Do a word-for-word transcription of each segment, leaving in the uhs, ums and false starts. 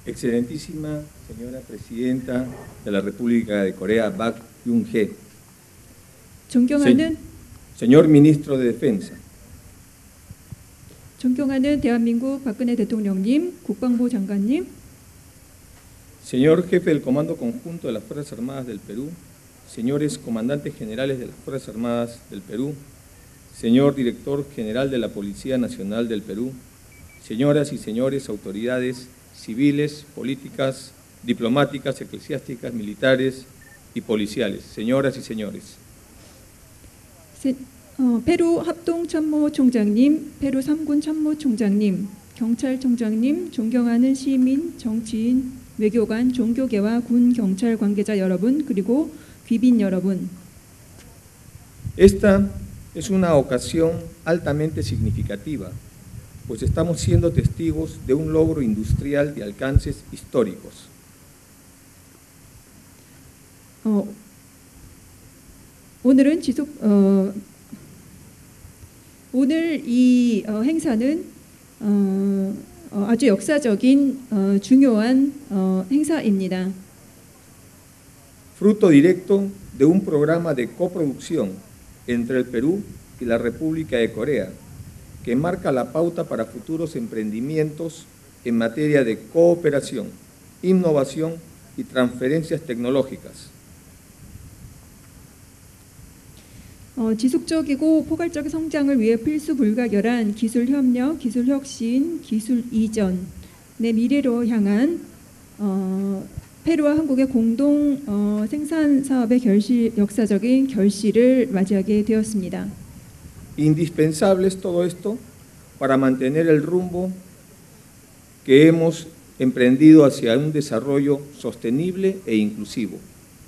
Excelentísima señora Presidenta de la República de Corea, Bak Geun-hye. 존경하는 Señor Ministro de Defensa. 존경하는 대한민국 박근혜 대통령님, 국방부 장관님, Señor Jefe del Comando Conjunto de las Fuerzas Armadas del Perú, señores Comandantes Generales de las Fuerzas Armadas del Perú, señor Director General de la Policía Nacional del Perú, señoras y señores autoridades civiles, políticas, diplomáticas, eclesiásticas, militares y policiales, señoras y señores. 세, 어, 페루 합동참모총장님, 페루 삼군 참모총장님, 경찰청장님, 존경하는 시민, 정치인, 외교관, 종교계와 군 경찰 관계자 여러분, 그리고 귀빈 여러분. Esta es una ocasión altamente significativa, pues estamos siendo testigos de un logro industrial de alcances históricos. 어, 오늘은 지속 어, 오늘 이 어, 행사는 어, 어, 아주 역사적인 어, 중요한 어, 행사입니다. Fruto directo de un programa de coproducción entre el Perú y la República de Corea, que marca la pauta para futuros emprendimientos en materia de cooperación, innovación y transferencias tecnológicas. 어, 지속적이고 포괄적 성장을 위해 필수 불가결한 기술 협력, 기술 혁신, 기술 이전의 미래로 향한 어, 페루와 한국의 공동 어, 생산 사업의 결실, 역사적인 결실을 맞이하게 되었습니다. Indispensable es todo esto para mantener el rumbo que hemos emprendido hacia un desarrollo sostenible e inclusivo.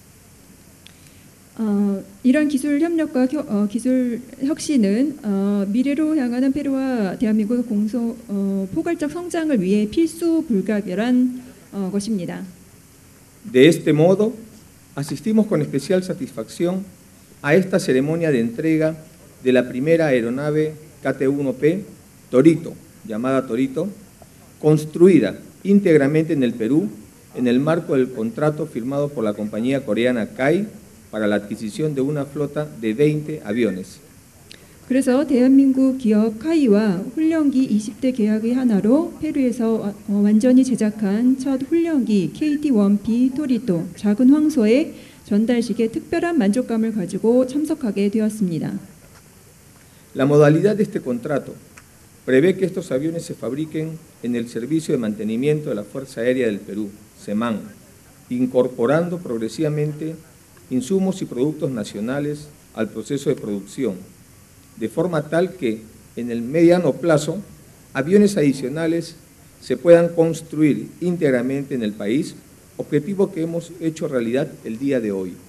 어, 이런 기술 협력과 겨, 어, 기술 혁신은 어, 미래로 향하는 페루와 대한민국의 공소, 어, 포괄적 성장을 위해 필수 불가결한 어, 것입니다. De este modo, asistimos con especial satisfacción a esta ceremonia de entrega de la primera aeronave K T uno P Torito, llamada Torito, construida íntegramente en el Perú en el marco del contrato firmado por la compañía coreana K A I para la adquisición de una flota de veinte aviones. 그래서 대한민국 기업 카이와 훈련기 이십 대 계약의 하나로 페루에서 어, 완전히 제작한 첫 훈련기 케이티 원 피 토리토 작은 황소의 전달식에 특별한 만족감을 가지고 참석하게 되었습니다. La modalidad de este contrato prevé que estos aviones se fabriquen en el Servicio de Mantenimiento de la Fuerza Aérea del Perú, SEMAN, incorporando progresivamente insumos y productos nacionales al proceso de producción, de forma tal que en el mediano plazo aviones adicionales se puedan construir íntegramente en el país, objetivo que hemos hecho realidad el día de hoy.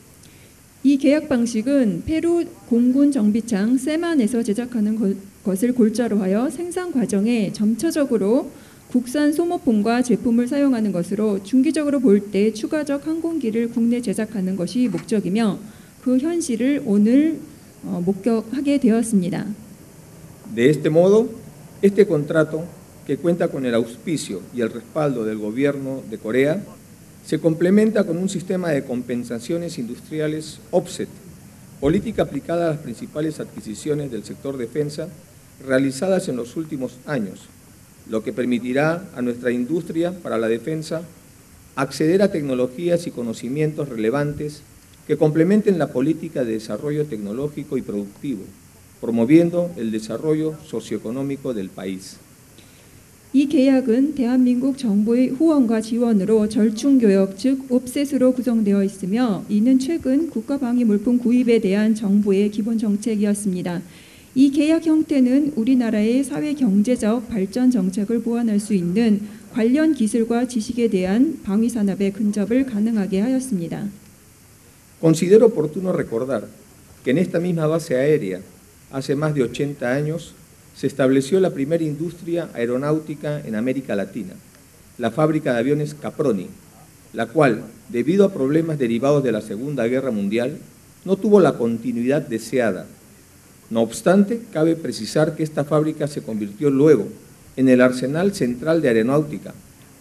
이 계약 방식은 페루 공군 정비창 세만에서 제작하는 것, 것을 골자로 하여 생산 과정에 점차적으로 국산 소모품과 제품을 사용하는 것으로 중기적으로 볼 때 추가적 항공기를 국내 제작하는 것이 목적이며 그 현실을 오늘 어, 목격하게 되었습니다. De este modo, este contrato, que cuenta con el auspicio y el respaldo del gobierno de Corea, se complementa con un sistema de compensaciones industriales offset, política aplicada a las principales adquisiciones del sector defensa realizadas en los últimos años, lo que permitirá a nuestra industria para la defensa acceder a tecnologías y conocimientos relevantes que complementen la política de desarrollo tecnológico y productivo, promoviendo el desarrollo socioeconómico del país. 이 계약은 대한민국 정부의 후원과 지원으로 절충교역, 즉 옵셋으로 구성되어 있으며 이는 최근 국가방위물품 구입에 대한 정부의 기본 정책이었습니다. 이 계약 형태는 우리나라의 사회경제적 발전 정책을 보완할 수 있는 관련 기술과 지식에 대한 방위산업의 근접을 가능하게 하였습니다. Considero oportuno recordar que en esta misma base aérea, hace más de ochenta años, se estableció la primera industria aeronáutica en América Latina, la fábrica de aviones Caproni, la cual, debido a problemas derivados de la Segunda Guerra Mundial, no tuvo la continuidad deseada. No obstante, cabe precisar que esta fábrica se convirtió luego en el arsenal central de aeronáutica,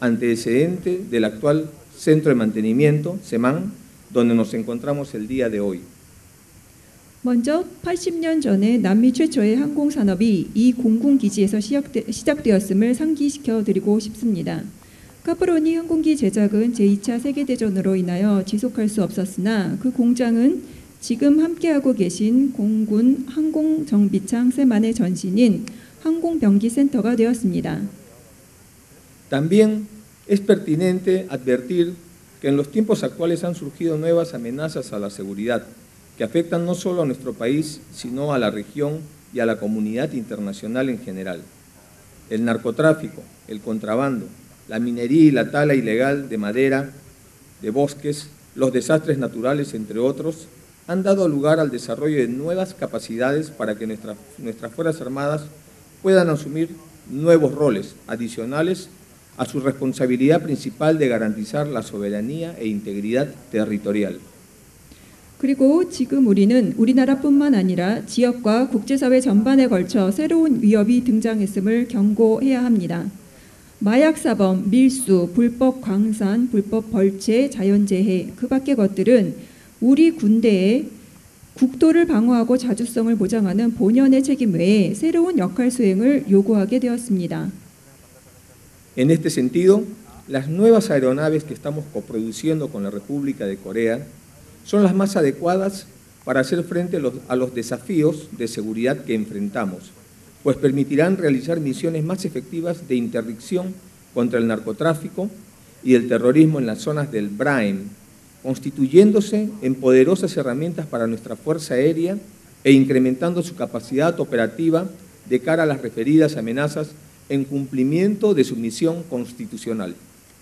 antecedente del actual Centro de Mantenimiento, CEMAN, donde nos encontramos el día de hoy. 먼저 팔십 년 전에 남미 최초의 항공산업이 이 공군기지에서 시작되, 시작되었음을 상기시켜 드리고 싶습니다. 카프로니 항공기 제작은 제이 차 세계대전으로 인하여 지속할 수 없었으나 그 공장은 지금 함께하고 계신 공군 항공정비창 세만의 전신인 항공병기센터가 되었습니다. También es pertinente advertir que en los tiempos actuales han surgido nuevas amenazas a la seguridad que afectan no solo a nuestro país, sino a la región y a la comunidad internacional en general. El narcotráfico, el contrabando, la minería y la tala ilegal de madera, de bosques, los desastres naturales, entre otros, han dado lugar al desarrollo de nuevas capacidades para que nuestras, nuestras Fuerzas Armadas puedan asumir nuevos roles adicionales a su responsabilidad principal de garantizar la soberanía e integridad territorial. 그리고 지금 우리는 우리나라뿐만 아니라 지역과 국제사회 전반에 걸쳐 새로운 위협이 등장했음을 경고해야 합니다. 마약사범, 밀수, 불법 광산, 불법 벌채, 자연재해 그 밖의 것들은 우리 군대의 국토를 방어하고 자주성을 보장하는 본연의 책임 외에 새로운 역할 수행을 요구하게 되었습니다. En este sentido, las nuevas aeronaves que estamos coproduciendo con la República de Corea son las más adecuadas para hacer frente a los, a los desafíos de seguridad que enfrentamos, pues permitirán realizar misiones más efectivas de interdicción contra el narcotráfico y el terrorismo en las zonas del B R A E M, constituyéndose en poderosas herramientas para nuestra Fuerza Aérea e incrementando su capacidad operativa de cara a las referidas amenazas en cumplimiento de su misión constitucional.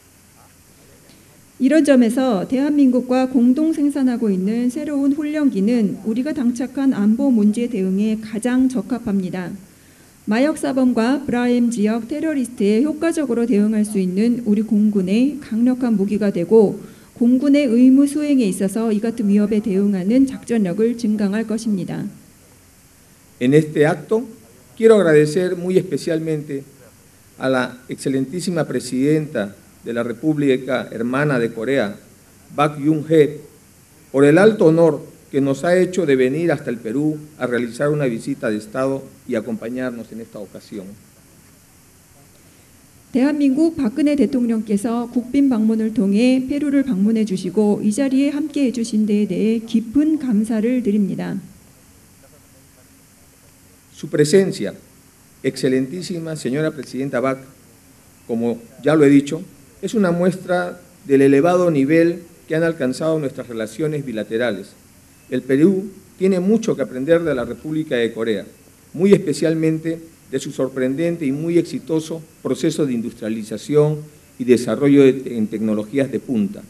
이런 점에서 대한민국과 공동 생산하고 있는 새로운 훈련기는 우리가 당착한 안보 문제 대응에 가장 적합합니다. 마약사범과 B R A E M 지역 테러리스트에 효과적으로 대응할 수 있는 우리 공군의 강력한 무기가 되고 공군의 의무 수행에 있어서 이 같은 위협에 대응하는 작전력을 증강할 것입니다. En este acto quiero agradecer muy especialmente a la excelentísima presidenta de la República Hermana de Corea, Park Geun-hye, por el alto honor que nos ha hecho de venir hasta el Perú a realizar una visita de Estado y acompañarnos en esta ocasión. 대한민국 박근혜 대통령께서 국빈 방문을 통해 페루를 방문해 주시고 이 자리에 함께해 주신 데에 대해 깊은 감사를 드립니다. Su presencia, excelentísima señora Presidenta Park, como ya lo he dicho, es una muestra del elevado nivel que han alcanzado nuestras relaciones bilaterales. El Perú tiene mucho que aprender de la República de Corea, muy especialmente de su sorprendente y muy exitoso proceso de industrialización y desarrollo de, en tecnologías de punta.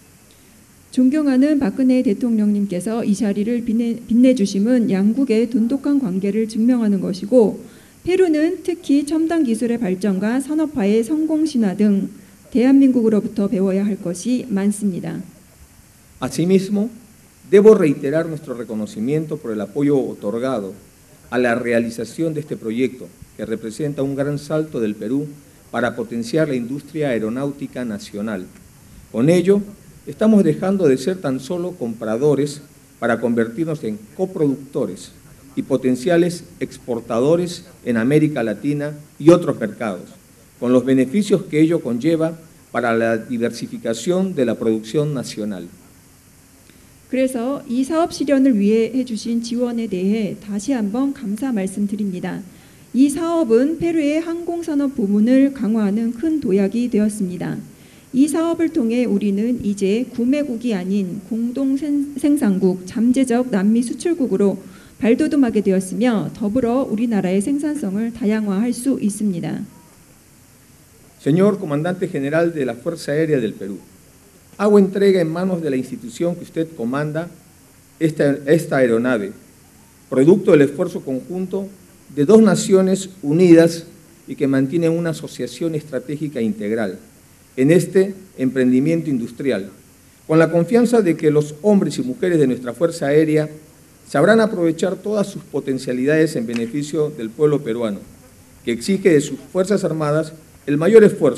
존경하는 박근혜 대통령님께서 이 자리를 빛내, 빛내주심은 양국의 돈독한 관계를 증명하는 것이고 페루는 특히 첨단 기술의 발전과 산업화의 성공 신화 등 대한민국으로부터 배워야 할 것이 많습니다. Asimismo, debo reiterar nuestro reconocimiento por el apoyo otorgado a la realización de este proyecto, que representa un gran salto del Perú para potenciar la industria aeronáutica nacional. Con ello, estamos dejando de ser tan solo compradores para convertirnos en coproductores y potenciales exportadores en América Latina y otros mercados, con los beneficios que ello conlleva para la diversificación de la producción nacional. 그래서 이 사업 실현을 위해 해주신 지원에 대해 다시 한번 감사 말씀드립니다. 이 사업은 페루의 항공산업 부문을 강화하는 큰 도약이 되었습니다. 이 사업을 통해 우리는 이제 구매국이 아닌 공동 생산국, 잠재적 남미 수출국으로 발돋움하게 되었으며 더불어 우리나라의 생산성을 다양화할 수 있습니다. Señor Comandante General de la Fuerza Aérea del Perú, hago entrega en manos de la institución que usted comanda esta, esta aeronave, producto del esfuerzo conjunto de dos naciones unidas y que mantienen una asociación estratégica integral en este emprendimiento industrial, con la confianza de que los hombres y mujeres de nuestra Fuerza Aérea sabrán aprovechar todas sus potencialidades en beneficio del pueblo peruano, que exige de sus Fuerzas Armadas el mayor esfuerzo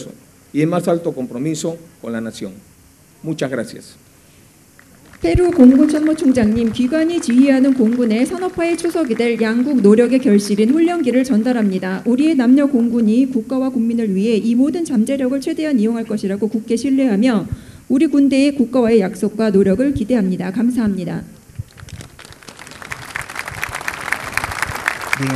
y en más alto compromiso con la nación. Muchas gracias. 페루 공군 참모총장님, 기관이 지휘하는 공군의 산업화의 초석이 될 양국 노력의 결실인 훈련기를 전달합니다. 우리의 남녀 공군이 국가와 국민을 위해 이 모든 잠재력을 최대한 이용할 것이라고 굳게 신뢰하며 우리 군대의 국가와의 약속과 노력을 기대합니다. 감사합니다.